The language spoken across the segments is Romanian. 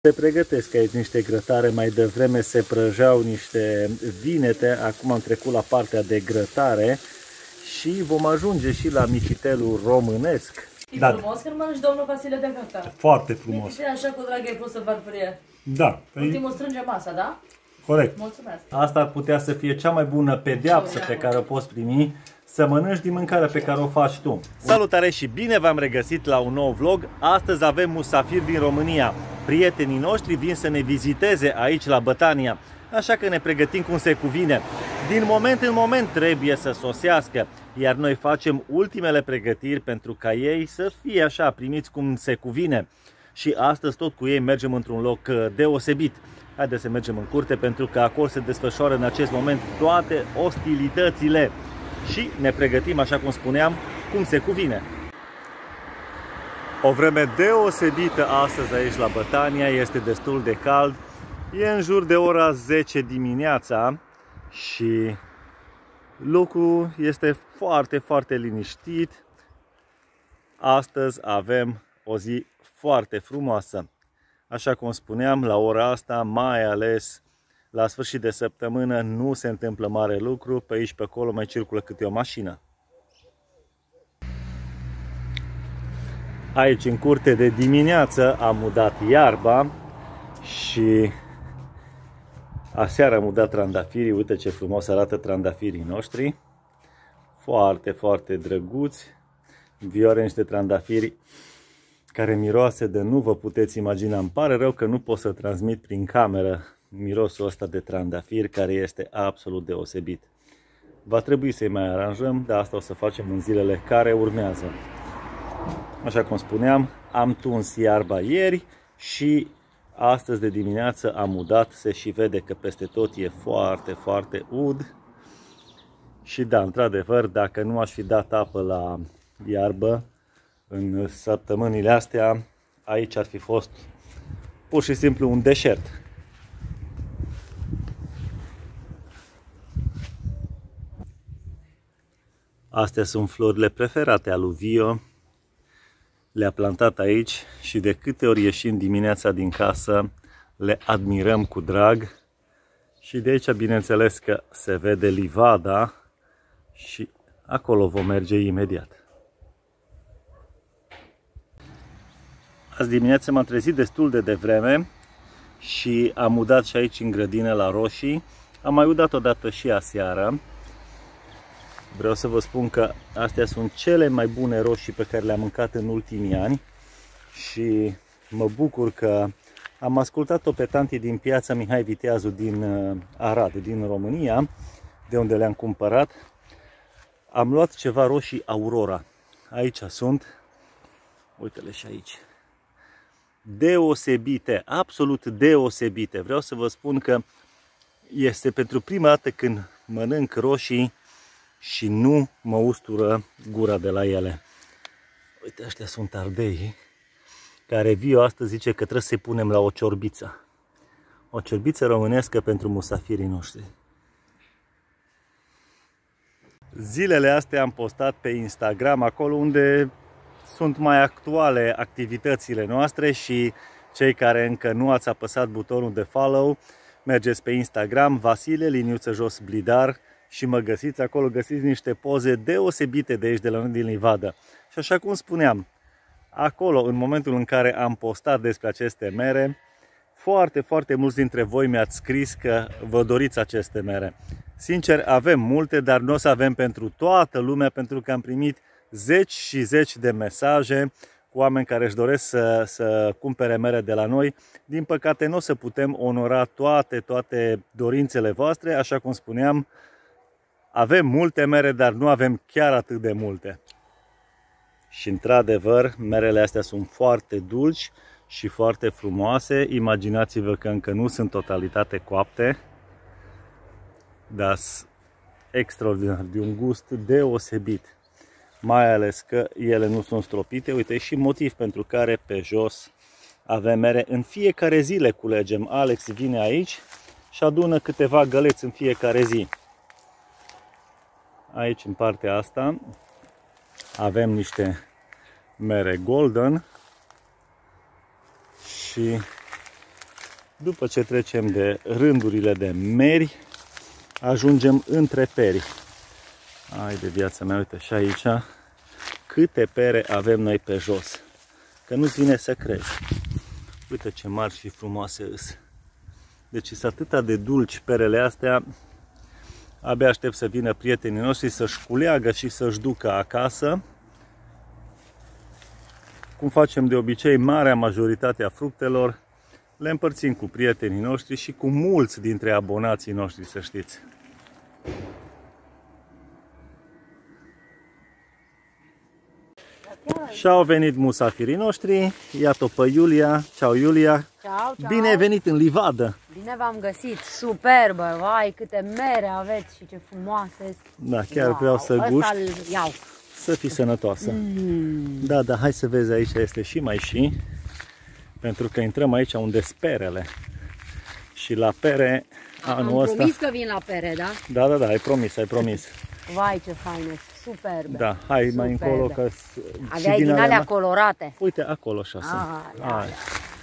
Se pregătesc aici niște grătare, mai devreme se prăjeau niște vinete, acum am trecut la partea de grătare și vom ajunge și la mititelul românesc. E frumos când mănânci domnul Vasile de gata. Foarte frumos. Mititele așa cu drag ai pus în farfurie. Da. Ultimul strânge masa, da? Corect. Mulțumesc. Asta ar putea să fie cea mai bună pedeapsă pe care o poți primi, să mănânci din mâncarea pe care o faci tu. Salutare și bine v-am regăsit la un nou vlog. Astăzi avem musafiri din România. Prietenii noștri vin să ne viziteze aici la Bătania, așa că ne pregătim cum se cuvine. Din moment în moment trebuie să sosească, iar noi facem ultimele pregătiri pentru ca ei să fie așa primiți cum se cuvine. Și astăzi tot cu ei mergem într-un loc deosebit. Haideți să mergem în curte, pentru că acolo se desfășoară în acest moment toate ostilitățile. Și ne pregătim, așa cum spuneam, cum se cuvine. O vreme deosebită astăzi aici la Bătania, este destul de cald. E în jur de ora 10 dimineața și lucrul este foarte, foarte liniștit. Astăzi avem o zi foarte frumoasă. Așa cum spuneam, la ora asta, mai ales la sfârșit de săptămână, nu se întâmplă mare lucru. Pe aici, pe acolo, mai circulă câte o mașină. Aici, în curte de dimineață, am udat iarba și aseară am udat trandafirii. Uite ce frumos arată trandafirii noștri. Foarte, foarte drăguți. Vioare niște trandafiri care miroase de nu vă puteți imagina. Îmi pare rău că nu pot să transmit prin cameră mirosul ăsta de trandafiri, care este absolut deosebit. Va trebui să-i mai aranjăm, dar asta o să facem în zilele care urmează. Așa cum spuneam, am tuns iarba ieri și astăzi de dimineață am udat. Se și vede că peste tot e foarte, foarte ud. Și da, într-adevăr, dacă nu aș fi dat apă la iarbă în săptămânile astea, aici ar fi fost pur și simplu un deșert. Astea sunt florile preferate ale lui Vio. Le-a plantat aici și de câte ori ieșim dimineața din casă, le admirăm cu drag. Și de aici, bineînțeles că se vede livada și acolo vom merge imediat. Azi dimineața m-am trezit destul de devreme și am udat și aici în grădină la roșii. Am mai udat odată și aseară. Vreau să vă spun că astea sunt cele mai bune roșii pe care le-am mâncat în ultimii ani și mă bucur că am ascultat-o pe tanti din piața Mihai Viteazu din Arad, din România, de unde le-am cumpărat. Am luat ceva roșii Aurora. Aici sunt, uite-le și aici. Deosebite, absolut deosebite. Vreau să vă spun că este pentru prima dată când mănânc roșii și nu mă ustură gura de la ele. Uite, ăștia sunt ardei, care Vio astăzi zice că trebuie să-i punem la o ciorbiță. O ciorbiță românescă pentru musafirii noștri. Zilele astea am postat pe Instagram, acolo unde sunt mai actuale activitățile noastre, și cei care încă nu ați apăsat butonul de follow, mergeți pe Instagram, Vasile_Blidar, și mă găsiți acolo, găsiți niște poze deosebite de aici, de la noi din livadă. Și așa cum spuneam, acolo, în momentul în care am postat despre aceste mere, foarte, foarte mulți dintre voi mi-ați scris că vă doriți aceste mere. Sincer, avem multe, dar nu o să avem pentru toată lumea, pentru că am primit zeci și zeci de mesaje cu oameni care își doresc să cumpere mere de la noi. Din păcate nu o să putem onora toate dorințele voastre, așa cum spuneam. Avem multe mere, dar nu avem chiar atât de multe. Și într-adevăr, merele astea sunt foarte dulci și foarte frumoase. Imaginați-vă că încă nu sunt totalitate coapte, dar extraordinar, de un gust deosebit. Mai ales că ele nu sunt stropite. Uite, și motiv pentru care pe jos avem mere. În fiecare zi le culegem. Alex vine aici și adună câteva găleți în fiecare zi. Aici, în partea asta, avem niște mere golden și După ce trecem de rândurile de meri, ajungem între peri. Ai de viața mea, uite și aici câte pere avem noi pe jos. Că nu-ți vine să crezi. Uite ce mari și frumoase îs. Deci sunt atâta de dulci perele astea. Abia aștept să vină prietenii noștri să-și culeagă și să-și ducă acasă. Cum facem de obicei, marea majoritate a fructelor le împărțim cu prietenii noștri și cu mulți dintre abonații noștri, să știți. Și au venit musafirii noștri. Iată-o pe Iulia. Ceau, Iulia. Ceau, ceau. Bine ai venit în livadă. Bine v-am găsit. Superbă. Vai, câte mere aveți și ce frumoase. Da, chiar vreau să gust. Iau. Să fii sănătoasă. Da, da, hai să vezi, aici este și mai și. Pentru că intrăm aici unde sperele. Și la pere anul ăsta... Am promis că vin la pere, da? Da, da, da, ai promis, ai promis. Vai, ce faine. Superbe. Da, hai superbe. mai încolo că... Aveai din alea colorate. Uite, acolo așa sunt.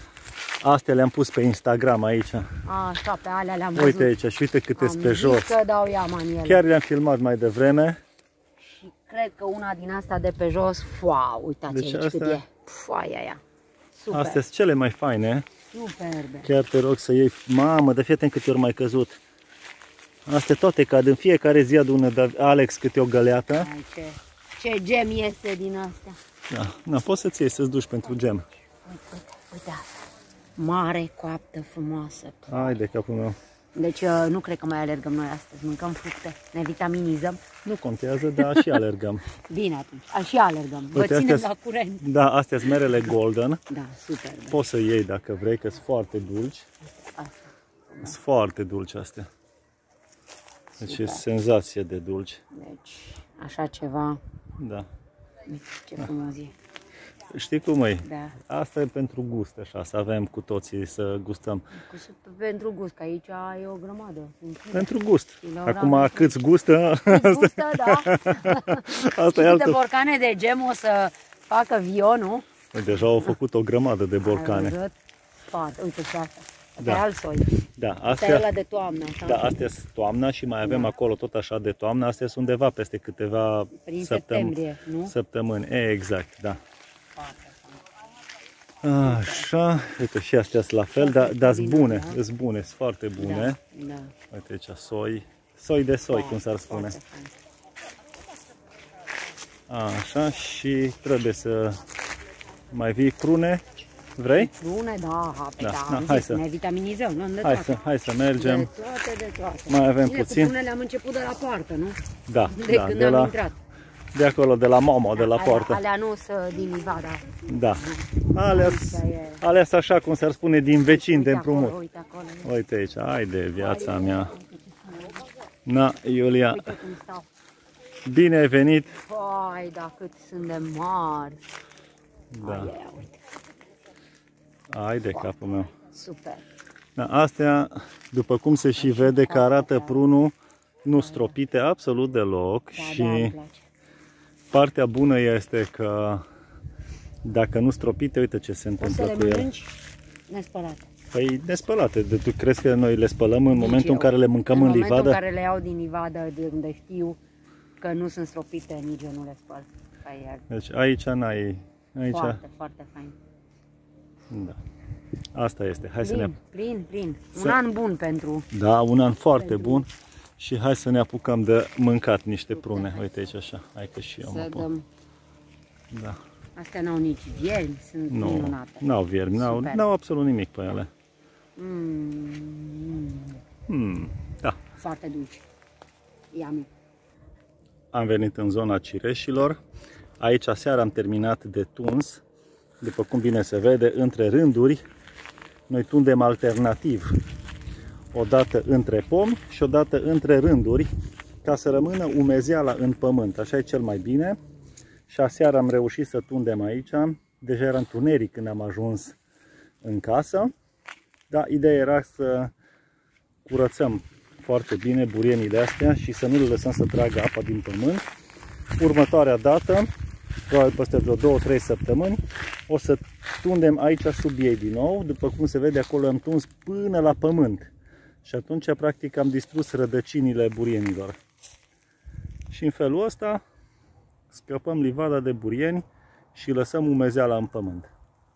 Astea le-am pus pe Instagram aici. Așa, pe alea le-am văzut. Uite aici și uite câte sunt pe jos. Că dau iama în ele. Chiar le-am filmat mai devreme. Și cred că una din astea de pe jos, wow, uitați deci aici cât e. Foaia aia. Super. Astea sunt cele mai faine. Superbe. Chiar te rog să iei. Mamă, de fiecare câte ori mai căzut. Astea toate cad în fiecare zi adună Alex câte o găleată. Ai, ce gem este din astea. Da, na, poți să-ți iei, să-ți duci pentru gem. Uite asta. Mare, coaptă, frumoasă. Hai de capul meu. Deci nu cred că mai alergăm noi astăzi, mâncăm fructe, ne vitaminizăm. Nu contează, dar și alergăm. Bine atunci, și alergăm, vă ținem la curent. Da, astea sunt merele golden. Da, super. Poți să iei dacă vrei, că sunt foarte dulci. Sunt foarte dulci astea. Deci e senzație de dulci. Deci, așa ceva. Da. Ce frumos e. Știi cum e? Da. Asta e pentru gust, așa, să avem cu toții să gustăm. Pentru gust, că aici e o grămadă. Pentru gust. Acum câți gustă? Câți gustă, da. Asta e altă. Câte borcane de gem o să facă Vio, nu? Deja au făcut o grămadă de borcane. Uite și asta. Da. Pe alt soi. Da, astea e ăla de toamnă. Așa? Da, astea sunt toamna și mai avem acolo tot așa de toamnă. Astea sunt undeva peste câteva săptămâni. Exact, da. Așa, uite și astea sunt la fel, dar sunt bune, sunt bune, sunt foarte bune. Da. Uite aici soi de soi, cum s-ar spune. Așa, și trebuie să mai vii prune. Vrei? Prune, da, hai să ne vitaminizăm, luăm de toate. Hai să mergem. De toate. Mai avem puțin. Cu prunele am început de la poartă, nu? Da, când am intrat. De acolo, de la Momo, de la poartă. Alea nu sunt din livada. Da. Alea sunt așa, cum s-ar spune, din vecin, de împrumut. Uite aici, hai de viața mea. Na, Iulia. Uite cum stau. Bine ai venit. Hai, da, cât sunt de mari. Da. Hai de capul meu. Super. Da, astea, după cum se și vede că arată prunul, nu stropite absolut deloc. Și partea bună este că dacă nu stropite, uite ce se întâmplă cu ele. O să le mănânci nespălate. Păi nespălate. Tu crezi că noi le spălăm în momentul în care le mâncăm în livadă? În momentul în care le iau din livadă, de unde știu că nu sunt stropite, nici eu nu le spăl. Deci aici n-ai... Foarte, foarte fain. Da. Asta este. Hai să ne... Plin. Un an bun pentru... Da, un an foarte bun. Și hai să ne apucăm de mâncat niște prune. Uite aici așa. Hai că și eu mă pot. Da. Astea n-au nici viermi, sunt minunate. N-au viermi, n-au absolut nimic pe ele. Da. Foarte dulci. Yummy. Am venit în zona cireșilor. Aici seara am terminat de tuns. După cum bine se vede, între rânduri, noi tundem alternativ. O dată între pomi și o dată între rânduri, ca să rămână umezeala în pământ. Așa e cel mai bine. Și aseară am reușit să tundem aici. Deja era întuneric când am ajuns în casă. Dar ideea era să curățăm foarte bine burienile astea și să nu le lăsăm să tragă apa din pământ. Următoarea dată probabil peste vreo 2-3 săptămâni, o să tundem aici sub ei din nou. După cum se vede, acolo am tuns până la pământ. Și atunci, practic, am distrus rădăcinile burienilor. Și în felul ăsta scăpăm livada de burieni și lăsăm umezeala în pământ.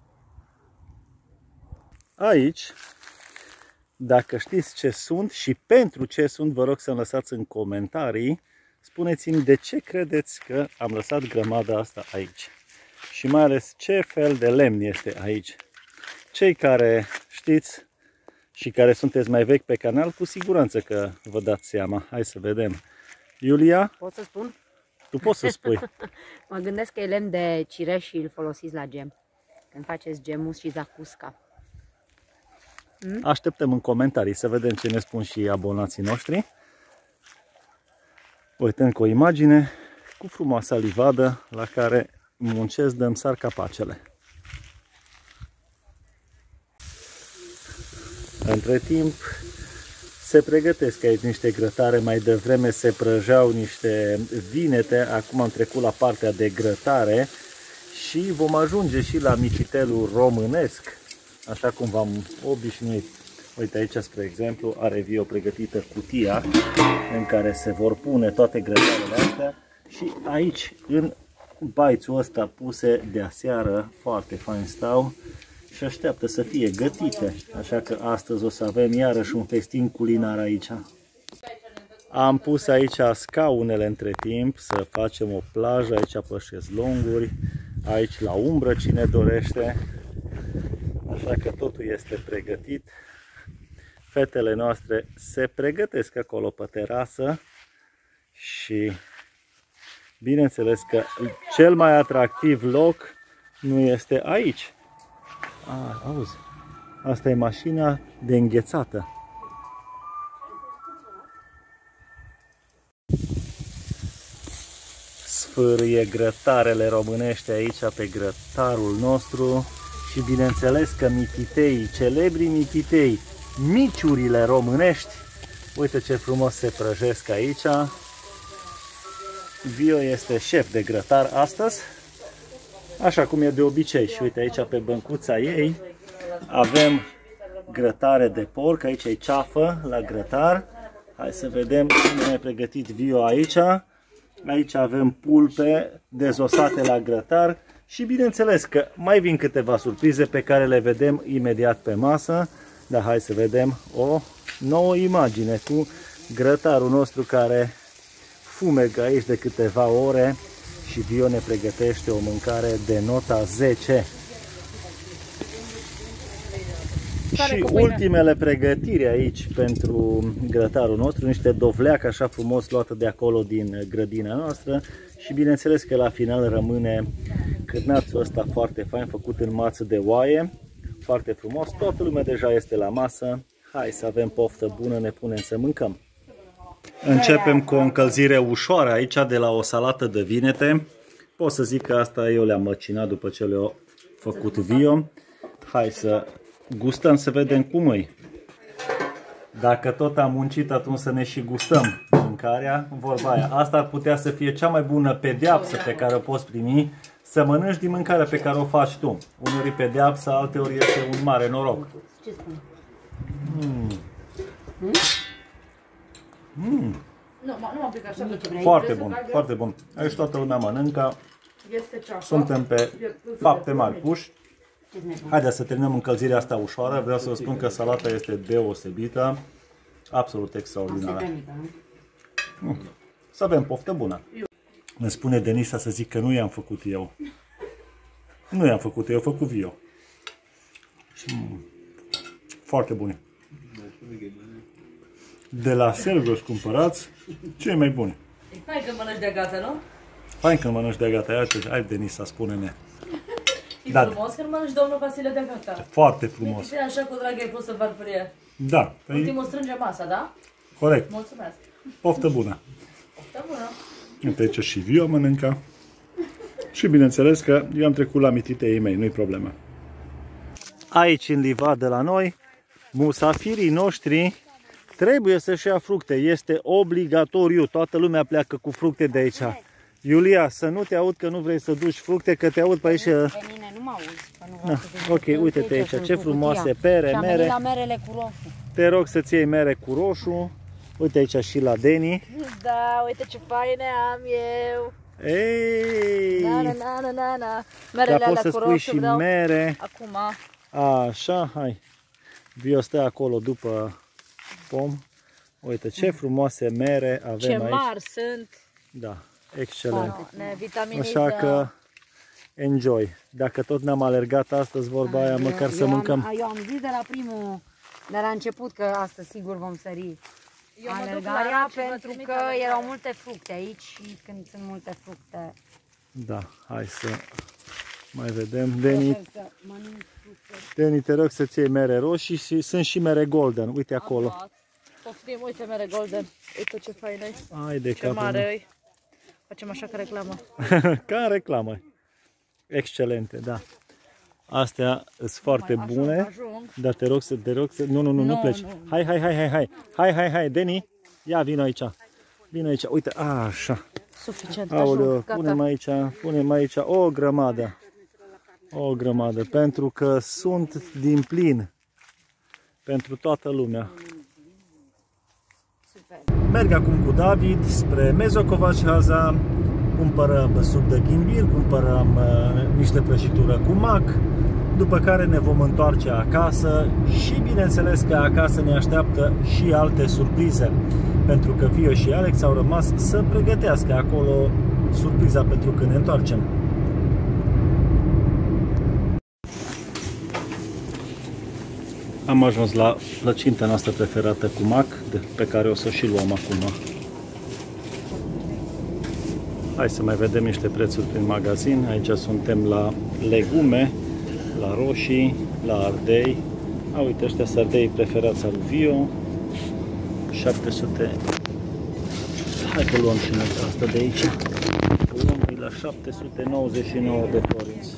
Aici, dacă știți ce sunt și pentru ce sunt, vă rog să-mi lăsați în comentarii. Spuneți-mi de ce credeți că am lăsat grămada asta aici. Și mai ales ce fel de lemn este aici. Cei care știți și care sunteți mai vechi pe canal, cu siguranță că vă dați seama. Hai să vedem. Iulia? Pot să spun? Tu poți să spui. Mă gândesc că e lemn de cireș și îl folosiți la gem. Când faceți gemus și zacusca. Așteptăm în comentarii să vedem ce ne spun și abonații noștri. Uite încă o imagine cu frumoasa livadă la care muncesc dămsar capacele. Între timp se pregătesc aici niște grătare, mai devreme se prăjeau niște vinete, acum am trecut la partea de grătare și vom ajunge și la mititelul românesc, așa cum v-am obișnuit. Uite aici, spre exemplu, are Vio pregătită cutia în care se vor pune toate grătarele astea și aici, în baițul ăsta puse de aseară, foarte fain stau și așteaptă să fie gătite. Așa că astăzi o să avem iarăși un festin culinar aici. Am pus aici scaunele între timp să facem o plajă, aici pe șezlonguri, aici la umbră cine dorește. Așa că totul este pregătit. Fetele noastre se pregătesc acolo pe terasă și bineînțeles că cel mai atractiv loc nu este aici. Auzi, asta e mașina de înghețată. Sfârâie grătarele românești aici pe grătarul nostru și bineînțeles că mititei, celebrii mititei, miciurile românești, uite ce frumos se prăjesc aici. Vio este șef de grătar astăzi, așa cum e de obicei. Și uite aici pe băncuța ei avem grătare de porc, aici e ceafă la grătar. Hai să vedem cum ne-a pregătit Vio aici. Aici avem pulpe dezosate la grătar și bineînțeles că mai vin câteva surprize pe care le vedem imediat pe masă. Dar hai să vedem o nouă imagine cu grătarul nostru care fumegă aici de câteva ore și Vio ne pregătește o mâncare de nota 10. Și ultimele pregătiri aici pentru grătarul nostru, niște dovleac așa frumos luată de acolo din grădina noastră și bineînțeles că la final rămâne cârnațul ăsta foarte fain, făcut în mață de oaie, foarte frumos. Toată lumea deja este la masă, hai să avem poftă bună, ne punem să mâncăm. Începem cu o încălzire ușoară aici de la o salată de vinete. Pot să zic că asta eu le-am măcinat după ce le-a făcut Vio. Hai să gustăm să vedem cum e. Dacă tot am muncit, atunci să ne și gustăm mâncarea. Vorba aia. Asta ar putea să fie cea mai bună pedeapsă pe care o poți primi, să mănânci din mâncarea pe care o faci tu. Uneori pedeapsă, alteori este un mare noroc. Ce spune? Nu m-am picat așa. Foarte bun, foarte bun. Aici toată lumea mănâncă. Suntem pe fapte mari puși. Haideți să terminăm încălzirea asta ușoară. Vreau să vă spun că salata este deosebită. Absolut extraordinară. Să avem poftă bună. Îmi spune Denisa să zic că nu i-am făcut eu. Nu i-am făcut eu, i-a făcut Vio. Foarte bune. De la Selgros cumpărați cei mai buni. E fain când mănânci de gata, nu? Fain când mănânci de gata. Hai Denisa, spune-ne. E frumos când mănânci domnul Vasile de gata. Foarte frumos. E așa cu drag ai pus în farfurie. Da. Ultimul strânge masa, da? Corect. Mulțumesc. Poftă bună. Poftă bună. Uite aici și Vio mănâncă. Și bineînțeles că eu am trecut la mititei mei, nu-i problemă. Aici în livadă la noi, musafirii noștri trebuie să-și ia fructe. Este obligatoriu. Toată lumea pleacă cu fructe de aici. Iulia, să nu te aud că nu vrei să duci fructe, că te aud pe aici. Pe mine nu mă auzi. Că nu vreau să te Ok, uite-te aici, ce frumoase pere, și-am mere. venit la merele cu roșu. Te rog să-ți iei mere cu roșu. Uite aici și la Deni. Da, uite ce faine am eu. Ei! Na. Dar poți să spui și mere. Acum. Așa, hai. Vio stă acolo după pom. Uite ce frumoase mere avem Ce aici. mari sunt. Da, excelent. Ne vitaminiză. Așa că enjoy. Dacă tot n-am alergat astăzi, vorba aia, măcar să mâncăm. Eu am zis de la început că astăzi sigur vom sări Eu mă duc la alergarea Raci și vă pentru trimit că alergarea. erau multe fructe aici și când sunt multe fructe Da, hai să mai vedem. prefer să mănânc fructe. Deni, te rog să-ți iei mere roșii și sunt și mere golden. Uite acolo. Poftim, uite mere golden. Uite ce faină e. Hai de Ce capul mare meu. e. Facem așa ca reclamă. Ca în reclamă. Excelente, da. Astea sunt foarte bune. Ajung. Dar te rog să... Nu pleci. Hai, Deni. Ia, vino aici. Vino aici. Uite, așa. Suficient, Aoleu, ajung, gata. punem aici o grămadă. O grămadă. Pentru că sunt din plin. Pentru toată lumea. Merg acum cu David spre Mezocovaci Haza. Cumpărăm suc de ghimbir, cumpărăm niște prăjitură cu mac. După care ne vom întoarce acasă și bineînțeles că acasă ne așteaptă și alte surprize. Pentru că Vio și Alex au rămas să pregătească acolo surpriza pentru când ne întoarcem. Am ajuns la plăcinta noastră preferată cu mac, pe care o să o și luăm acum. Hai să mai vedem niște prețuri prin magazin. Aici suntem la legume, la roșii, la ardei. Uite, ăștia sunt ardei preferați al lui Vio. 700. Hai că luăm și noi asta de aici. Luăm la 799 de forinți.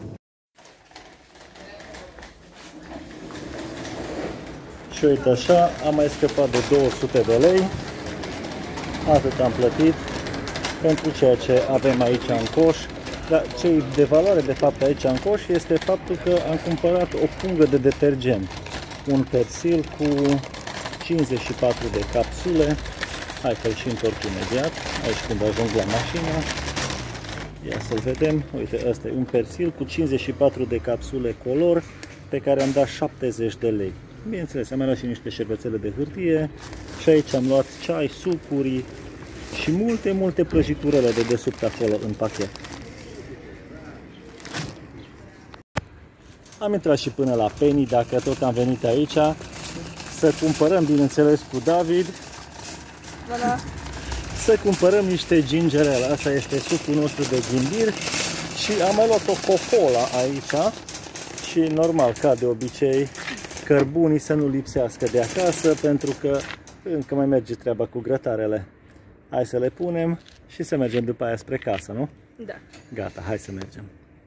Și uite așa, am mai scăpat de 200 de lei. Atât am plătit pentru ceea ce avem aici în coș. Dar ce e de valoare de fapt aici în coș este faptul că am cumpărat o pungă de detergent. Un persil cu 54 de capsule. Hai că-l și întorc imediat, aici când ajung la mașină. Ia să-l vedem. Uite, ăsta e un persil cu 54 de capsule color pe care am dat 70 de lei. Bineînțeles, am mai luat și niște șervețele de hârtie și aici am luat ceai, sucuri și multe prăjiturele de desubt acolo în pachet. Am intrat și până la Penny, dacă tot am venit aici, să cumpărăm, bineînțeles, cu David, să cumpărăm niște ginger ale. Asta este sucul nostru de ghimbir și am mai luat o cocola aici și normal, ca de obicei, cărbunii să nu lipsească de acasă, pentru că încă mai merge treaba cu grătarele. Hai să le punem și să mergem după aia spre casă, nu? Da. Gata, hai să mergem.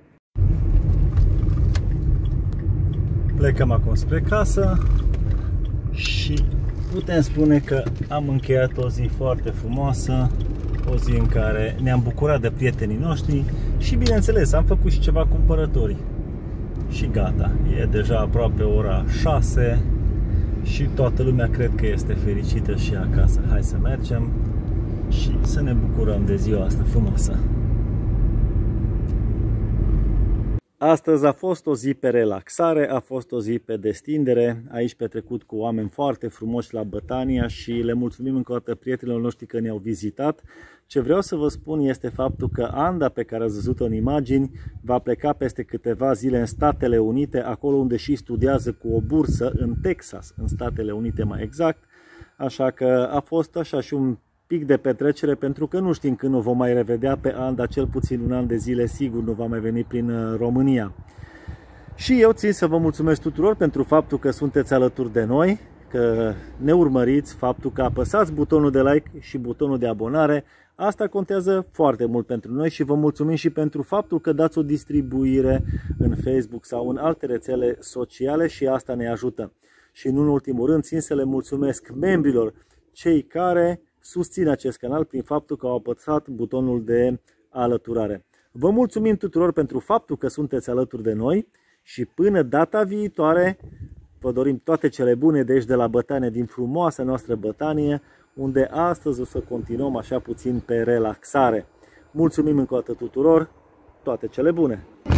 Plecăm acum spre casă și putem spune că am încheiat o zi foarte frumoasă, o zi în care ne-am bucurat de prietenii noștri și bineînțeles am făcut și ceva cumpărători. Și gata, e deja aproape ora 6 și toată lumea cred că este fericită și acasă. Hai să mergem și să ne bucurăm de ziua asta frumoasă. Astăzi a fost o zi pe relaxare, a fost o zi pe destindere, aici petrecut cu oameni foarte frumoși la Bătania și le mulțumim încă o dată prietenilor noștri că ne-au vizitat. Ce vreau să vă spun este faptul că Anda, pe care ați văzut-o în imagini, va pleca peste câteva zile în Statele Unite, acolo unde și studiază cu o bursă în Texas, în Statele Unite mai exact, așa că a fost așa și un pic de petrecere, pentru că nu știm când o vom mai revedea pe Anda, cel puțin un an de zile sigur nu va mai veni prin România. Și eu țin să vă mulțumesc tuturor pentru faptul că sunteți alături de noi, că ne urmăriți, faptul că apăsați butonul de like și butonul de abonare. Asta contează foarte mult pentru noi și vă mulțumim și pentru faptul că dați o distribuire în Facebook sau în alte rețele sociale și asta ne ajută. Și nu în ultimul rând țin să le mulțumesc membrilor, cei care susțin acest canal prin faptul că au apăsat butonul de alăturare. Vă mulțumim tuturor pentru faptul că sunteți alături de noi și până data viitoare vă dorim toate cele bune de aici de la Bătanie, din frumoasa noastră Bătanie, unde astăzi o să continuăm așa puțin pe relaxare. Mulțumim încă o dată tuturor, toate cele bune!